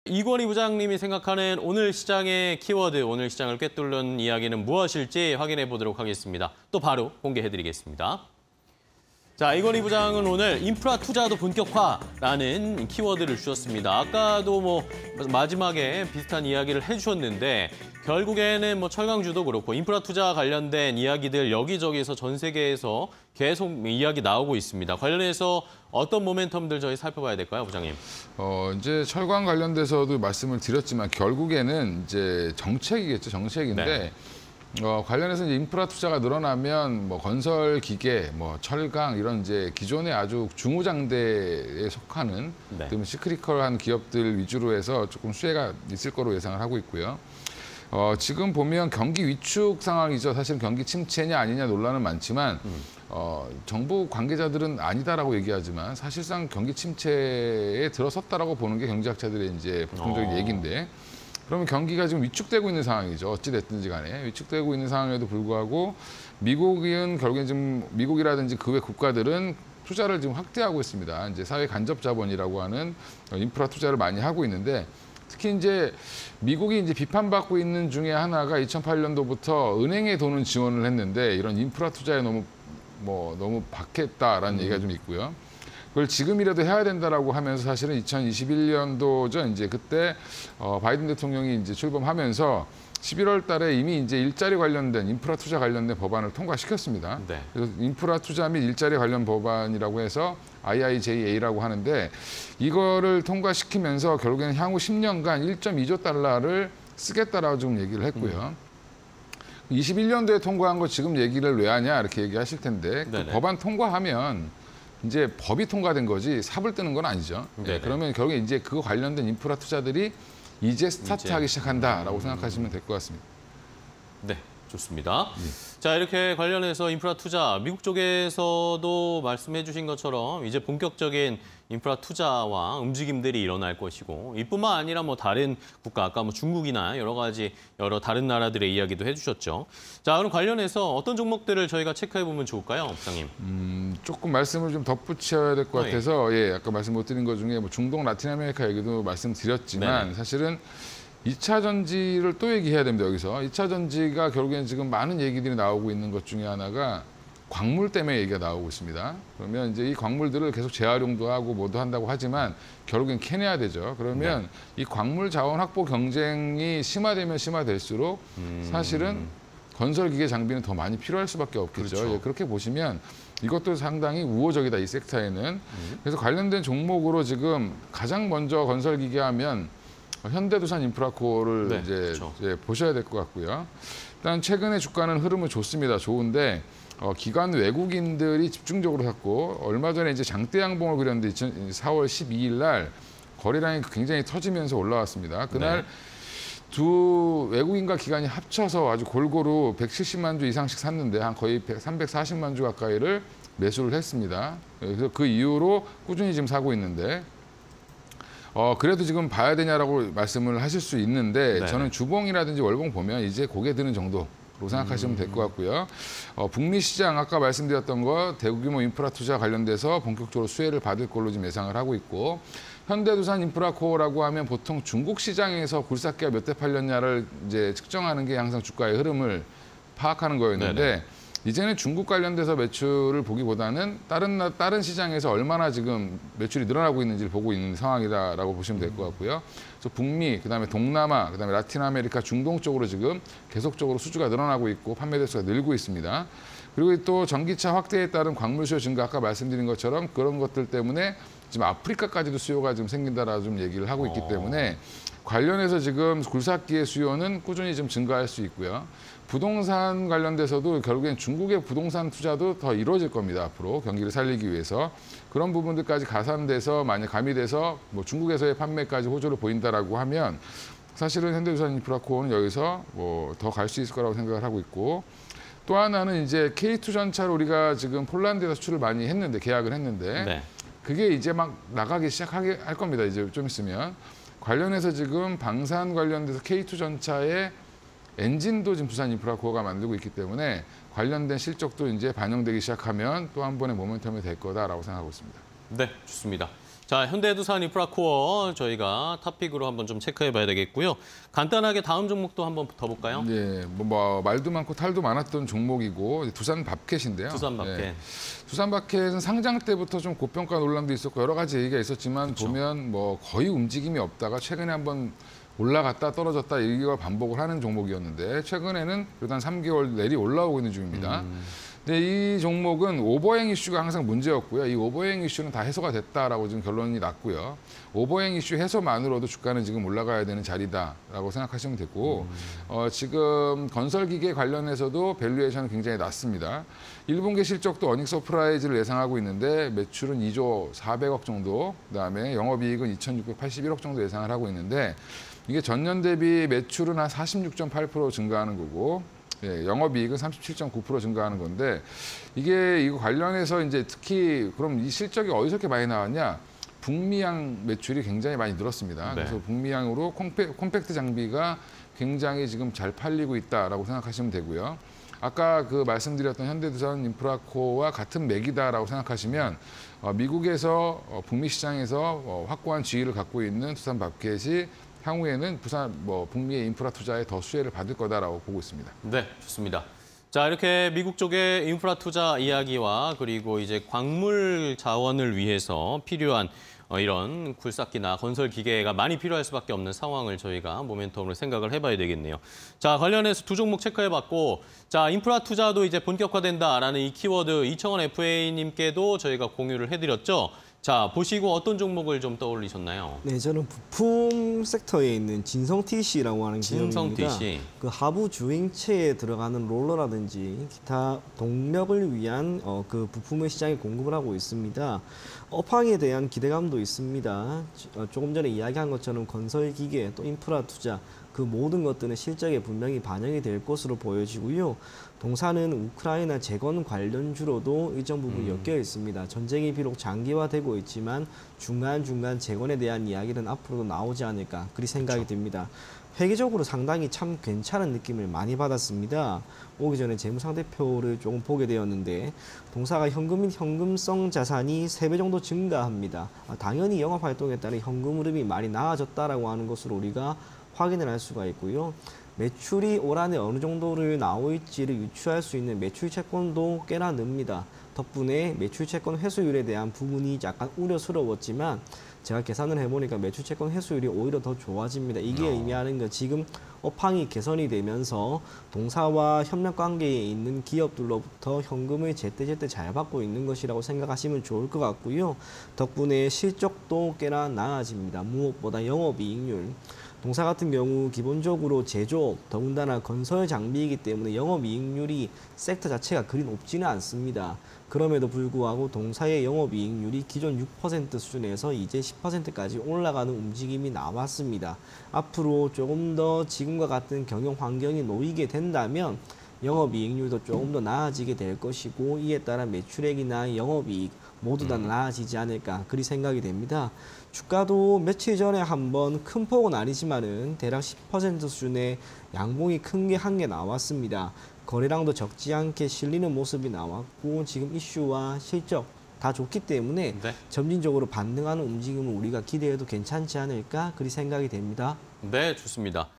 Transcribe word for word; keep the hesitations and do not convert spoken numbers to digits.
이권희 부장님이 생각하는 오늘 시장의 키워드, 오늘 시장을 꿰뚫는 이야기는 무엇일지 확인해 보도록 하겠습니다. 또 바로 공개해드리겠습니다. 자, 이권희 부장은 오늘 인프라 투자도 본격화라는 키워드를 주셨습니다. 아까도 뭐 마지막에 비슷한 이야기를 해주셨는데 결국에는 뭐 철강주도 그렇고 인프라 투자 관련된 이야기들 여기저기서 전 세계에서 계속 이야기 나오고 있습니다. 관련해서 어떤 모멘텀들 저희 살펴봐야 될까요, 부장님? 어, 이제 철강 관련돼서도 말씀을 드렸지만 결국에는 이제 정책이겠죠, 정책인데 네. 어, 관련해서 이제 인프라 투자가 늘어나면 뭐 건설 기계, 뭐 철강 이런 이제 기존의 아주 중후장대에 속하는 네. 좀 시크리컬한 기업들 위주로 해서 조금 수혜가 있을 거로 예상을 하고 있고요. 어, 지금 보면 경기 위축 상황이죠. 사실 경기 침체냐 아니냐 논란은 많지만 음. 어, 정부 관계자들은 아니다라고 얘기하지만 사실상 경기 침체에 들어섰다라고 보는 게 경제학자들의 이제 보통적인 어. 얘기인데 그러면 경기가 지금 위축되고 있는 상황이죠. 어찌 됐든지 간에 위축되고 있는 상황에도 불구하고 미국은 결국엔 지금 미국이라든지 그 외 국가들은 투자를 지금 확대하고 있습니다. 이제 사회 간접 자본이라고 하는 인프라 투자를 많이 하고 있는데 특히 이제 미국이 이제 비판받고 있는 중에 하나가 이천팔 년도부터 은행에 돈을 지원을 했는데 이런 인프라 투자에 너무 뭐 너무 박했다라는 음. 얘기가 좀 있고요. 그걸 지금이라도 해야 된다라고 하면서 사실은 이천이십일 년도죠. 이제 그때 어, 바이든 대통령이 이제 출범하면서 십일월 달에 이미 이제 일자리 관련된 인프라 투자 관련된 법안을 통과시켰습니다. 네. 그래서 인프라 투자 및 일자리 관련 법안이라고 해서 아이아이제이에이라고 하는데 이거를 통과시키면서 결국에는 향후 십 년간 일 점 이조 달러를 쓰겠다라고 좀 얘기를 했고요. 음. 이십일 년도에 통과한 거 지금 얘기를 왜 하냐 이렇게 얘기하실 텐데 그 법안 통과하면 이제 법이 통과된 거지 삽을 뜨는 건 아니죠. 네, 그러면 결국에 이제 그 관련된 인프라 투자들이 이제 스타트하기 시작한다라고 음... 생각하시면 될 것 같습니다. 네, 좋습니다. 예. 자, 이렇게 관련해서 인프라 투자, 미국 쪽에서도 말씀해 주신 것처럼 이제 본격적인 인프라 투자와 움직임들이 일어날 것이고 이뿐만 아니라 뭐 다른 국가, 아까 뭐 중국이나 여러 가지 여러 다른 나라들의 이야기도 해주셨죠. 자, 그럼 관련해서 어떤 종목들을 저희가 체크해 보면 좋을까요, 부장님? 음, 조금 말씀을 좀 덧붙여야 될 것 같아서 예, 아까 말씀 못 드린 것 중에 뭐 중동, 라틴 아메리카 얘기도 말씀드렸지만 네네. 사실은 이 차 전지를 또 얘기해야 됩니다, 여기서. 이 차 전지가 결국에는 지금 많은 얘기들이 나오고 있는 것 중에 하나가 광물 때문에 얘기가 나오고 있습니다. 그러면 이제 이 광물들을 계속 재활용도 하고 뭐도 한다고 하지만 결국엔 캐내야 되죠. 그러면 네. 이 광물 자원 확보 경쟁이 심화되면 심화될수록 음... 사실은 건설 기계 장비는 더 많이 필요할 수밖에 없겠죠. 그렇죠. 예, 그렇게 보시면 이것도 상당히 우호적이다, 이 섹터에는. 음... 그래서 관련된 종목으로 지금 가장 먼저 건설 기계 하면 현대두산 인프라코어를 네, 이제, 그렇죠. 이제 보셔야 될 것 같고요. 일단 최근에 주가는 흐름은 좋습니다. 좋은데 어, 기관 외국인들이 집중적으로 샀고 얼마 전에 이제 장대 양봉을 그렸는데 사월 십이일 날 거래량이 굉장히 터지면서 올라왔습니다. 그날 네. 두 외국인과 기관이 합쳐서 아주 골고루 백칠십만 주 이상씩 샀는데 한 거의 삼백사십만 주 가까이를 매수를 했습니다. 그래서 그 이후로 꾸준히 지금 사고 있는데 어, 그래도 지금 봐야 되냐라고 말씀을 하실 수 있는데 네네. 저는 주봉이라든지 월봉 보면 이제 고개 드는 정도로 생각하시면 될 것 같고요. 어, 북미 시장 아까 말씀드렸던 거 대규모 인프라 투자 관련돼서 본격적으로 수혜를 받을 걸로 지금 예상을 하고 있고 현대두산 인프라코어라고 하면 보통 중국 시장에서 굴삭기가 몇 대 팔렸냐를 이제 측정하는 게 항상 주가의 흐름을 파악하는 거였는데 네네. 이제는 중국 관련돼서 매출을 보기보다는 다른 다른 시장에서 얼마나 지금 매출이 늘어나고 있는지를 보고 있는 상황이다라고 보시면 될 것 같고요. 그래서 북미, 그다음에 동남아, 그다음에 라틴 아메리카, 중동 쪽으로 지금 계속적으로 수주가 늘어나고 있고 판매 대수가 늘고 있습니다. 그리고 또 전기차 확대에 따른 광물 수요 증가 아까 말씀드린 것처럼 그런 것들 때문에 지금 아프리카까지도 수요가 지금 생긴다라고 좀 얘기를 하고 있기 때문에 관련해서 지금 굴삭기의 수요는 꾸준히 좀 증가할 수 있고요. 부동산 관련돼서도 결국엔 중국의 부동산 투자도 더 이루어질 겁니다. 앞으로 경기를 살리기 위해서. 그런 부분들까지 가산돼서 만약 가미돼서 뭐 중국에서의 판매까지 호조를 보인다라고 하면 사실은 현대두산 인프라코어는 여기서 뭐 더 갈 수 있을 거라고 생각을 하고 있고 또 하나는 이제 케이투 전차를 우리가 지금 폴란드에서 수출을 많이 했는데 계약을 했는데 네. 그게 이제 막 나가기 시작하게 할 겁니다. 이제 좀 있으면. 관련해서 지금 방산 관련돼서 케이투 전차의 엔진도 지금 두산 인프라코어가 만들고 있기 때문에 관련된 실적도 이제 반영되기 시작하면 또 한 번의 모멘텀이 될 거다라고 생각하고 있습니다. 네, 좋습니다. 자, 현대해두산 인프라코어 저희가 탑픽으로 한번 좀 체크해봐야 되겠고요. 간단하게 다음 종목도 한번 더 볼까요? 예, 뭐, 뭐 말도 많고 탈도 많았던 종목이고 두산 밥켓인데요. 두산 밥켓. 예. 두산 밥켓은 상장 때부터 좀 고평가 논란도 있었고 여러 가지 얘기가 있었지만 그쵸. 보면 뭐 거의 움직임이 없다가 최근에 한번 올라갔다 떨어졌다 일 개월 반복을 하는 종목이었는데 최근에는 그래도 한 삼 개월 내리 올라오고 있는 중입니다. 음. 근데 이 종목은 오버행 이슈가 항상 문제였고요. 이 오버행 이슈는 다 해소가 됐다라고 지금 결론이 났고요. 오버행 이슈 해소만으로도 주가는 지금 올라가야 되는 자리다라고 생각하시면 되고 음. 어, 지금 건설기계 관련해서도 밸류에이션은 굉장히 낮습니다. 일 분기 실적도 어닝 서프라이즈를 예상하고 있는데 매출은 이조 사백억 정도, 그다음에 영업이익은 이천육백팔십일억 정도 예상을 하고 있는데 이게 전년 대비 매출은 한 사십육 점 팔 퍼센트 증가하는 거고 예, 영업이익은 삼십칠 점 구 퍼센트 증가하는 건데 이게 이거 관련해서 이제 특히 그럼 이 실적이 어디서 이렇게 많이 나왔냐? 북미향 매출이 굉장히 많이 늘었습니다. 네. 그래서 북미향으로 콤팩, 콤팩트 장비가 굉장히 지금 잘 팔리고 있다라고 생각하시면 되고요. 아까 그 말씀드렸던 현대두산 인프라코어와 같은 맥이다라고 생각하시면 어, 미국에서 어, 북미 시장에서 어, 확고한 지위를 갖고 있는 두산 밥켓이 향후에는 부산 뭐 북미의 인프라 투자에 더 수혜를 받을 거다라고 보고 있습니다. 네, 좋습니다. 자, 이렇게 미국 쪽의 인프라 투자 이야기와 그리고 이제 광물 자원을 위해서 필요한 어, 이런 굴삭기나 건설 기계가 많이 필요할 수밖에 없는 상황을 저희가 모멘텀으로 생각을 해봐야 되겠네요. 자, 관련해서 두 종목 체크해봤고, 자, 인프라 투자도 이제 본격화된다라는 이 키워드 이청원 에프에이님께도 저희가 공유를 해드렸죠. 자, 보시고 어떤 종목을 좀 떠올리셨나요? 네, 저는 부품 섹터에 있는 진성 티씨라고 하는 진성 기업입니다. 티씨. 그 하부 주행체에 들어가는 롤러라든지 기타 동력을 위한 어, 그 부품의 시장에 공급을 하고 있습니다. 업황에 대한 기대감도 있습니다. 어, 조금 전에 이야기한 것처럼 건설 기계 또 인프라 투자 그 모든 것들은 실적에 분명히 반영이 될 것으로 보여지고요. 동사는 우크라이나 재건 관련주로도 일정 부분 음. 엮여 있습니다. 전쟁이 비록 장기화되고 있지만 중간중간 재건에 대한 이야기는 앞으로도 나오지 않을까 그리 생각이 그렇죠. 듭니다. 회계적으로 상당히 참 괜찮은 느낌을 많이 받았습니다. 오기 전에 재무상태표를 조금 보게 되었는데 동사가 현금인 현금성 자산이 세 배 정도 증가합니다. 아, 당연히 영업활동에 따른 현금 흐름이 많이 나아졌다라고 하는 것으로 우리가 확인을 할 수가 있고요. 매출이 올 한해 어느 정도를 나올지를 유추할 수 있는 매출 채권도 꽤나 늡니다. 덕분에 매출 채권 회수율에 대한 부분이 약간 우려스러웠지만 제가 계산을 해보니까 매출 채권 회수율이 오히려 더 좋아집니다. 이게 어. 의미하는 건 지금 업황이 개선이 되면서 동사와 협력 관계에 있는 기업들로부터 현금을 제때제때 잘 받고 있는 것이라고 생각하시면 좋을 것 같고요. 덕분에 실적도 꽤나 나아집니다. 무엇보다 영업이익률. 동사 같은 경우 기본적으로 제조업, 더군다나 건설 장비이기 때문에 영업이익률이 섹터 자체가 그리 높지는 않습니다. 그럼에도 불구하고 동사의 영업이익률이 기존 육 퍼센트 수준에서 이제 십 퍼센트까지 올라가는 움직임이 나왔습니다. 앞으로 조금 더 지금과 같은 경영 환경이 놓이게 된다면 영업이익률도 조금 더 나아지게 될 것이고 이에 따라 매출액이나 영업이익 모두 다 나아지지 않을까 그리 생각이 됩니다. 주가도 며칠 전에 한번 큰 폭은 아니지만은 대략 십 퍼센트 수준의 양봉이 큰 게 한 개 나왔습니다. 거래량도 적지 않게 실리는 모습이 나왔고 지금 이슈와 실적 다 좋기 때문에 네. 점진적으로 반등하는 움직임을 우리가 기대해도 괜찮지 않을까 그리 생각이 됩니다. 네, 좋습니다.